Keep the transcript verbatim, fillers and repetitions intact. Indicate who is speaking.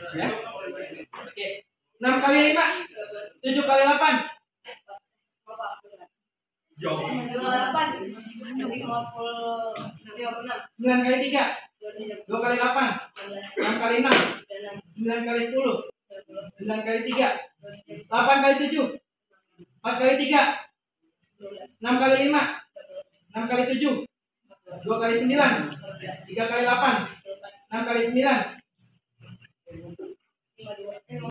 Speaker 1: Ya. Oke. enam kali lima, tujuh kali delapan. sembilan kali tiga, dua kali delapan, enam kali enam, sembilan kali sepuluh, sembilan kali tiga, delapan kali tujuh, empat kali tiga, enam kali lima, enam kali tujuh, dua kali sembilan, tiga kali delapan, enam kali sembilan,